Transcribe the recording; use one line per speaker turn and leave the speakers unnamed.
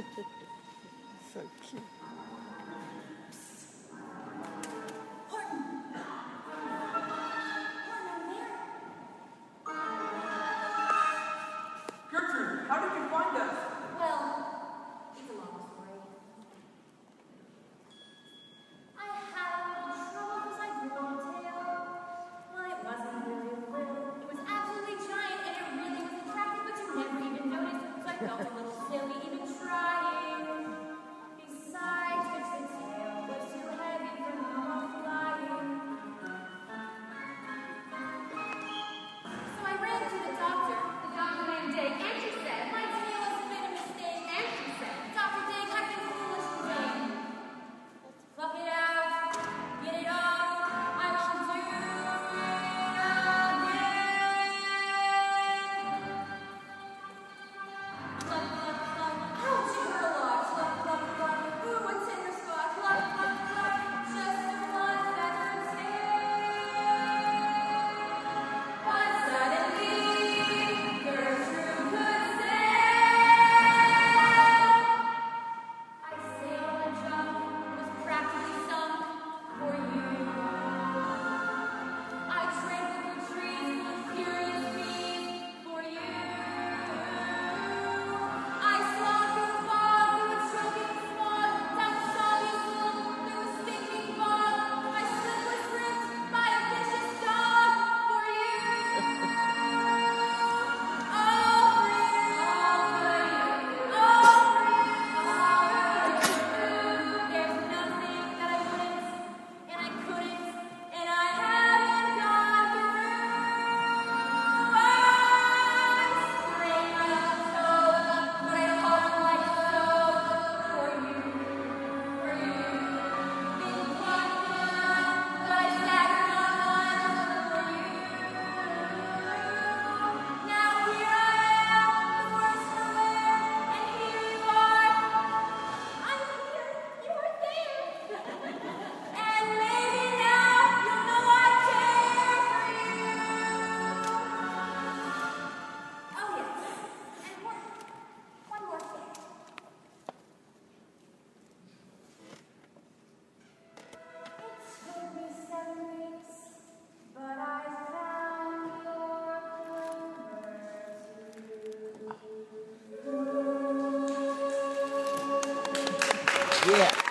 So cute.
Gertrude, how did you find us?
Well, it's a long story. I had a little trouble because I grew a tail. Well, it wasn't really little. It was absolutely giant, and it really was attractive, but you never even noticed, so I felt a little silly even trying. Besides which, the tail was too heavy for normal flying. So I ran to the doctor named Dig, and she said, my tail has been a mistake, and she said, Dr. Dig, I've been foolish today. Let's pluck it out, get it off, I won't do it again. Pluck, pluck, pluck, ouch, it hurt a lot. Pluck, pluck, pluck, ooh, a tender spot. Pluck, pluck, pluck, just one feathered tail. But suddenly, Gertrude could sail. I sailed and jumped, was practically sunk for you. I trampled the trees with furious bees for you. I slogged through the fog, through a choking smog, down the soggy slope, through a stinking bog. My slip was ripped by a vicious dog for you. All for you. All for you. There's nothing that I wouldn't, and I couldn't, and I haven't gone through. I sprang out of tow, but I hung like so for you. Been plucked down, but I staggered on for you. Now here I am, the worst to wear, and here you are. I'm here, you are there. And maybe now you'll know I care for you. Oh yes, and one more thing. It took me 7 weeks, but I found your clover too.
Yeah.